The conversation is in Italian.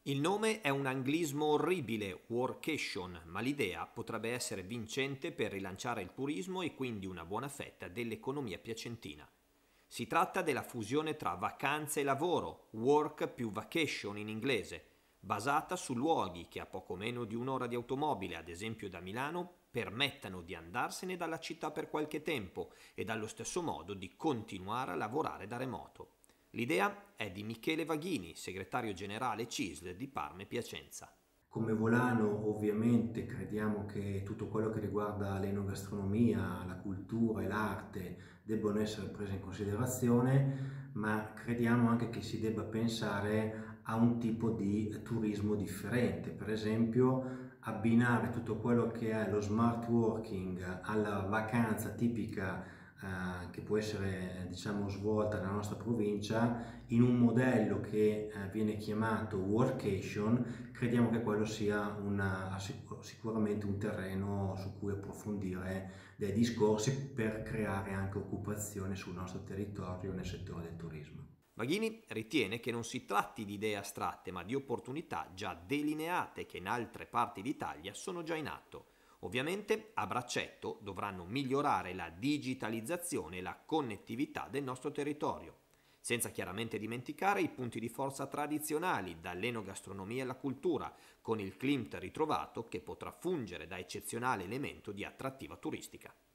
Il nome è un anglismo orribile, workation, ma l'idea potrebbe essere vincente per rilanciare il turismo e quindi una buona fetta dell'economia piacentina. Si tratta della fusione tra vacanze e lavoro, work più vacation in inglese, basata su luoghi che a poco meno di un'ora di automobile, ad esempio da Milano, permettano di andarsene dalla città per qualche tempo e dallo stesso modo di continuare a lavorare da remoto. L'idea è di Michele Vaghini, segretario generale CISL di Parma e Piacenza. Come volano ovviamente crediamo che tutto quello che riguarda l'enogastronomia, la cultura e l'arte debbano essere prese in considerazione, ma crediamo anche che si debba pensare a un tipo di turismo differente, per esempio abbinare tutto quello che è lo smart working alla vacanza tipica che può essere diciamo svolta nella nostra provincia in un modello che viene chiamato workation. Crediamo che quello sia sicuramente un terreno su cui approfondire dei discorsi per creare anche occupazione sul nostro territorio nel settore del turismo. Vaghini ritiene che non si tratti di idee astratte, ma di opportunità già delineate che in altre parti d'Italia sono già in atto. Ovviamente a braccetto dovranno migliorare la digitalizzazione e la connettività del nostro territorio, senza chiaramente dimenticare i punti di forza tradizionali, dall'enogastronomia alla cultura, con il Klimt ritrovato che potrà fungere da eccezionale elemento di attrattiva turistica.